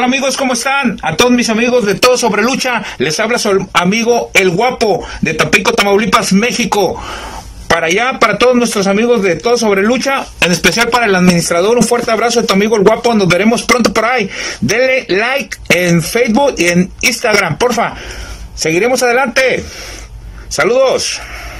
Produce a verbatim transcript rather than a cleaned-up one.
tal amigos? ¿Cómo están? A todos mis amigos de Todo Sobre Lucha, les habla su amigo El Guapo de Tampico, Tamaulipas, México. Para allá, para todos nuestros amigos de Todo Sobre Lucha, en especial para el administrador, un fuerte abrazo de tu amigo El Guapo. Nos veremos pronto por ahí. Denle like en Facebook y en Instagram, porfa. Seguiremos adelante. Saludos.